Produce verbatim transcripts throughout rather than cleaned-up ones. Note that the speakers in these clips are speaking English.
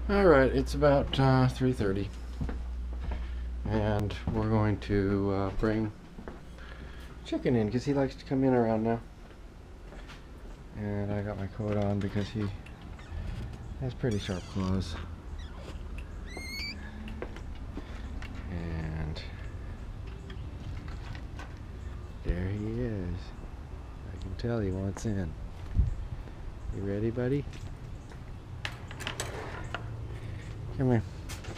Alright, it's about uh, three thirty, and we're going to uh, bring Chicken in because he likes to come in around now. And I got my coat on because he has pretty sharp claws. And there he is. I can tell he wants in. You ready, buddy? Come here.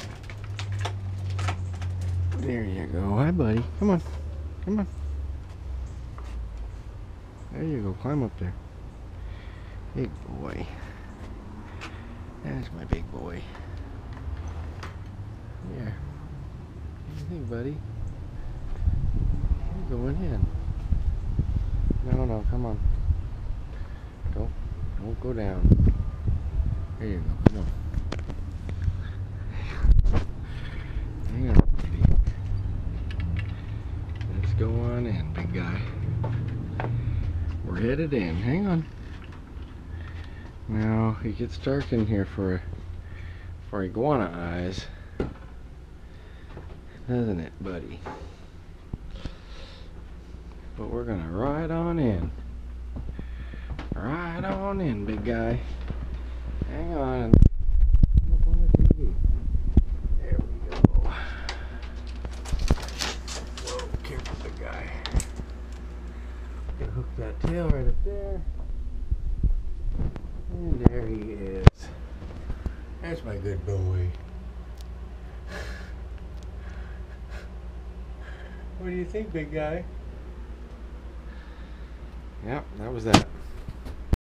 There you go. Hi, buddy. Come on. Come on. There you go. Climb up there. Big boy. That's my big boy. Here. What do you think, buddy? You're going in. No, no. Come on. Don't, don't go down. There you go. Come on. Hang on, baby. Let's go on in, big guy. We're headed in. Hang on. Now, it gets dark in here for, for iguana eyes. Doesn't it, buddy? But we're gonna ride on in. Ride on in, big guy. Hang on. Come up on the T V. There we go. Whoa, careful, big guy. Gonna hook that tail right up there. And there he is. There's my good boy. What do you think, big guy? Yep, that was that.